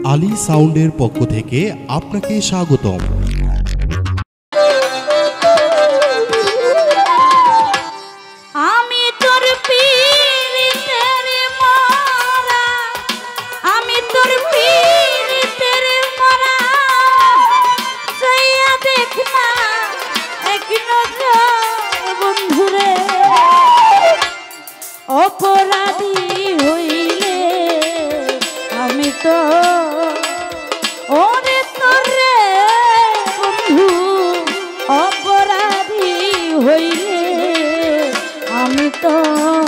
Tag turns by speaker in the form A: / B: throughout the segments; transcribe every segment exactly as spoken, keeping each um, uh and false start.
A: আলী সাউন্ডের পক্ষ থেকে আপনাকে স্বাগতম।
B: অপরাধী হইলে আমি তো ওরে তোরে বন্ধু, অপরাধী হইলে আমি তো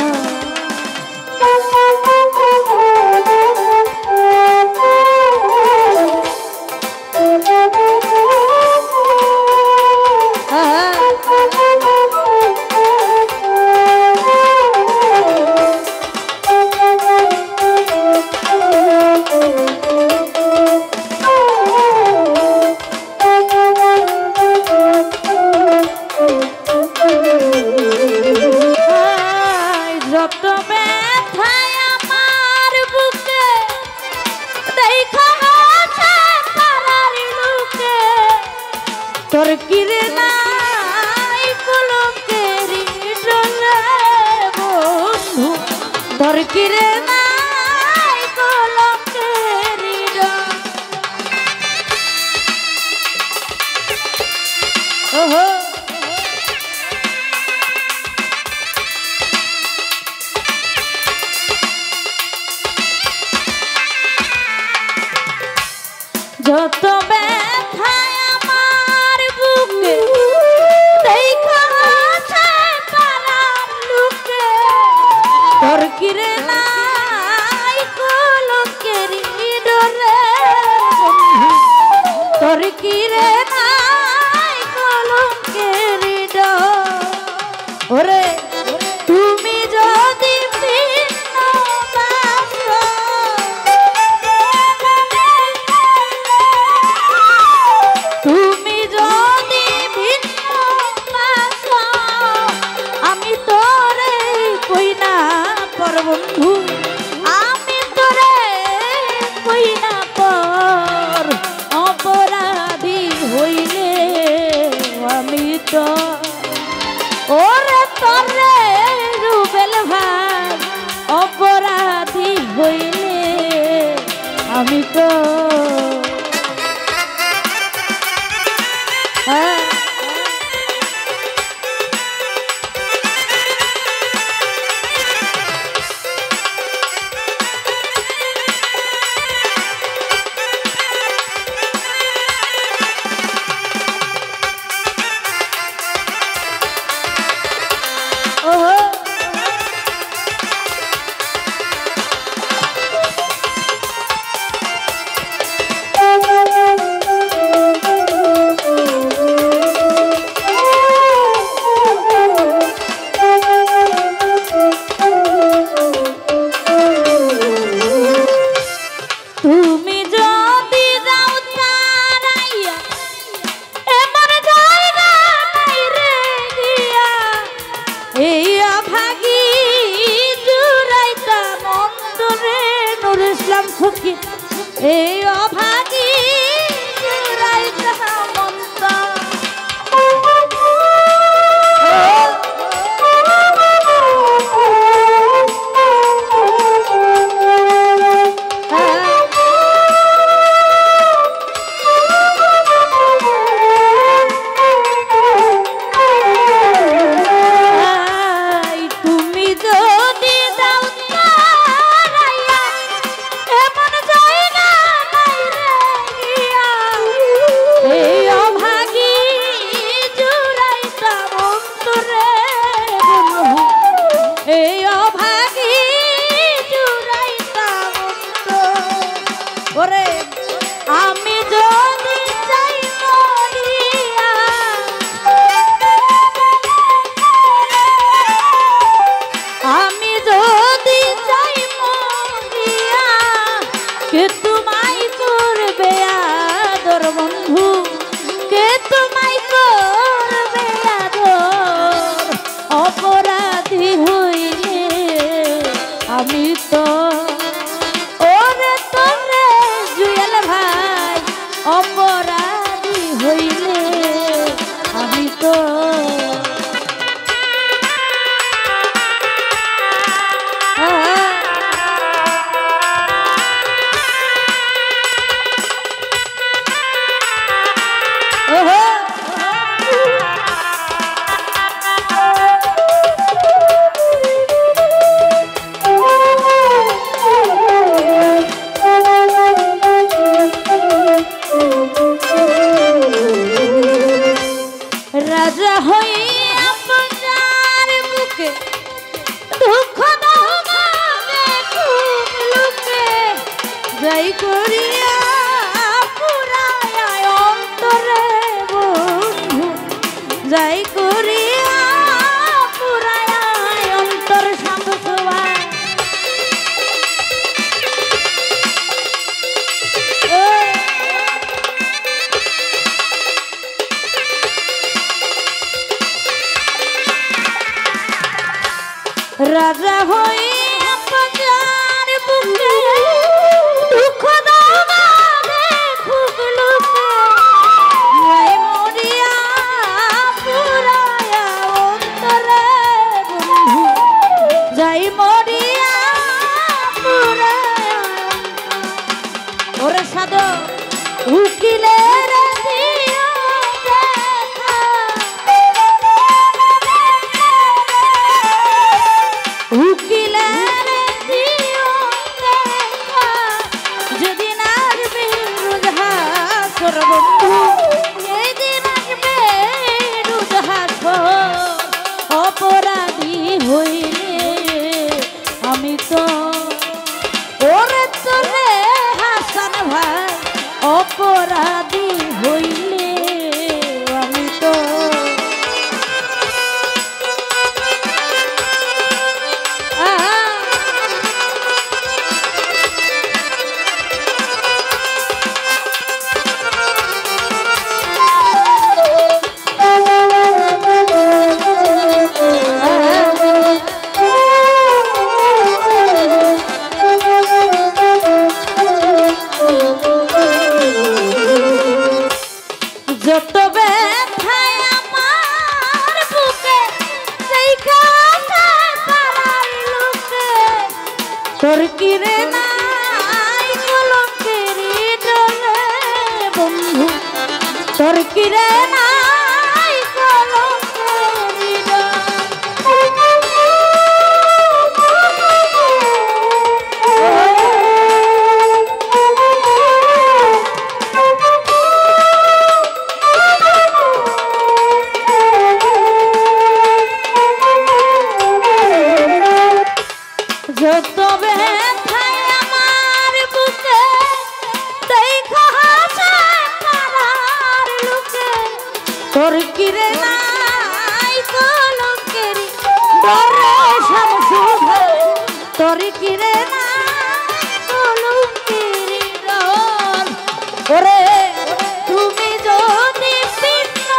B: তোর কিরে নাই কলঙ্কেরি ডলে বন্ধু, তোর কিরে নাই কলঙ্কেরি ডলে। ওহো যত ব্যথায় আমার বুকে দেখা আছে পারার লোকে, তোর কিরে নাই কলঙ্কেরি ডলে বন্ধু, তোর কিরে নাই কলঙ্কেরি ডলে। ওরে তুমি যদি তুমি যদি ভিন্ন বাসো, আমি তোরে কই না পর বন্ধু, আমি তোরে কই না পর। অপরাধী হইলে আমি তো ওরে তোরে রুবেল ভাই, অপরাধী হইলে আমি তো এই অভাগী রাইতা মন্ত তুমি যদি দাও তারাইয়া এমন যায় না নাই রে গিয়া, এই অভাগী জুড়াইতা মন্তরে, এই অভাগী জুড়াইতা মন্ত। ওরে আমি যদি চাই মরিয়া, আমি যদি চাই মরিয়া, কে তোমায় করবে আদর বন্ধু, কে তোমায় করবে আদর। অপরাধী হইলে আমি তো ওরে তোরে জুয়েল করিয়া পুরায়া অন্তরে বন্ধু যাই করিয়া পুরায়া অন্তর শামসুয়া রাজা হই বাজার বুকে দুঃখ দাও না দেখুক লোকে নাই মরিয়া পুরায়া অন্তরে বন্ধু যাই মরিয়া পুরায়া ওরে সাধু উকিলের দিও দেখা উকিলের দিও দেখা যেদিন আসবে রুজহাসর বন্ধু সেদিন আসবে রুজহাসর অপরাধী হইলে আমি তো ওরে তোরে হাসান ভাই অপরাধী হইলে আমি তো যত ব্যথায় আমার বুকে সেই কাছে পাড়ার লোকে তোর কিরে নাই কলঙ্কের ডলে বন্ধু তোর কিরে নাই কলঙ্কের যত ব্যথায় আমার বুকে দেখা আছে পাড়ার লোকে তোর কিরে নাই কলঙ্কের ডরে শামসু ভাই তোর কিরে নাই কলঙ্কের ডর ওরে তুমি যদি পিন্ন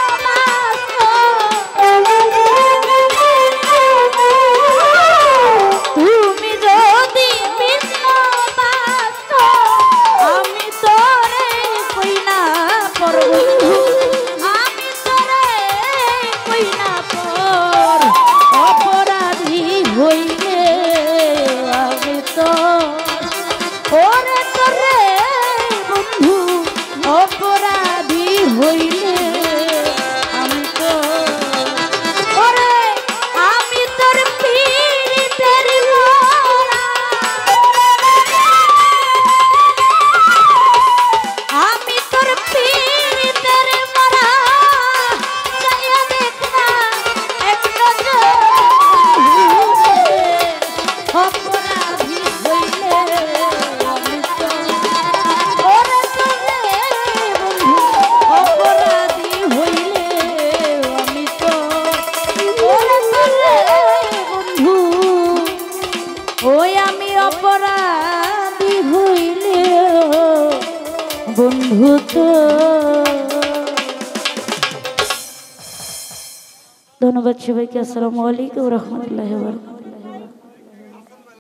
B: তুমি যদি পিন্ন আমি তোরে কই না পর আমি তোরে কই না পর অপরাধী হইলে আমি তো ওরে তোরে বন্ধু অপরাধী হইলে আমি তো ওরে আমি তোর পীড়িতের মরা আমি তোর পীড়িতের মরা যাইয়া দেখ না এক নজর অপরাধী হইলে আমি তো ওরে তোরে বন্ধু অপরাধী হইলে আমি তো ওরে তোরে বন্ধু ওই আমি অপরাধী হইলে বন্ধু তো ধন্যবাদ সবাইকে। আসসালামু আলাইকুম রহমতুল্লাহ।